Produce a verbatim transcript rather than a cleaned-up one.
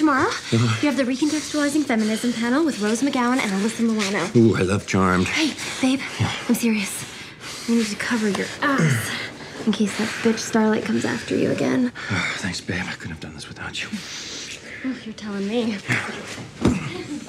tomorrow, you have the Recontextualizing Feminism panel with Rose McGowan and Alyssa Milano. Ooh, I love Charmed. Hey, babe, yeah. I'm serious. You need to cover your ass in case that bitch Starlight comes after you again. Oh, thanks, babe. I couldn't have done this without you. Oh, you're telling me.